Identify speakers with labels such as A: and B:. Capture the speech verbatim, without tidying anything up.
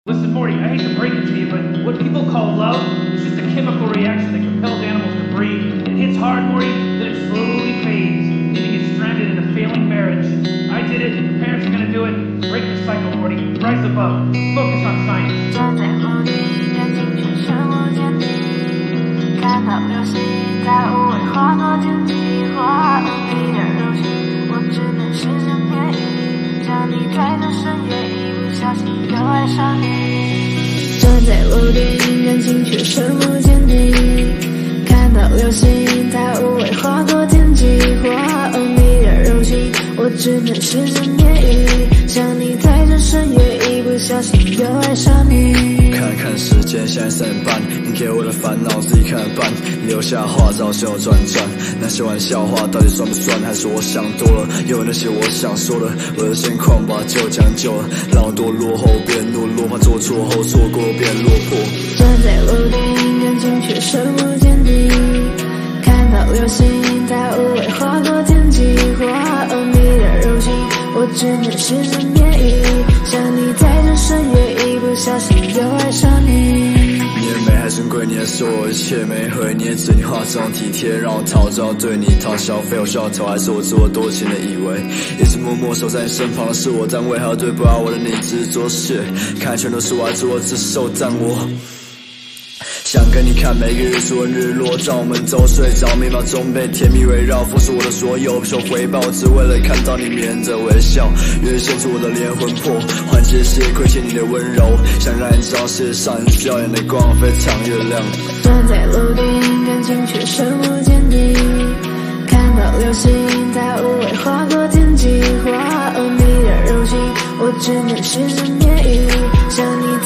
A: Listen, Morty, I hate to break it to you, but what people call love is just a chemical reaction that compels animals to breed. It hits hard, Morty, then it slowly fades, leaving you stranded in a failing marriage. I did it, your parents are gonna do it. Break the cycle, Morty. Rise above. Focus on science.
B: 站在陆地，眼睛却深不见底。看到流星在无谓划过天际，划过你的柔情，我只能时间免疫，将你带着深夜，一不小心又爱上你。站在陆地，眼睛却深不见底。看到流星在无谓划过天际，划过你的柔情，我只能时间免疫，将你带着深夜，一不小心又爱上你。
C: 看看时间，现在三点半，你给我的烦恼自己看着办，留下话照向我转转。那些玩笑话到底算不算？还是我想多了？有那些我想说的，我的现况把就将就了，让我多落后，别懦弱，怕做错后错过变落魄。
B: 站在陆地，眼睛却深不见底。看到流星在无谓划过天际，划过你的柔情，我只能时间免疫，将你带着深夜，一不小心又爱上你。
C: 你的美还珍贵，你的所有一切没回，你的嘴你化妆体贴，让我逃着要对你掏消费，我需要头还是我自我多情的以为，一直默默守在你身旁的是我，但为何对不了我的你执着些？看全都是我，还是我自受，但我想跟你看每个日出和日落，让我们都睡着，每秒钟被甜蜜围绕，付出我的所有，不求回报，只为了看到你迷人的微笑，越献出我的灵魂魄，缓解些亏欠你的温柔，想让你知道世界上你是耀眼的光，非常月亮。
B: 站在陆地，眼睛却深不见底。看到流星在无谓划过天际，划过你的柔情，我只能时间免疫，将你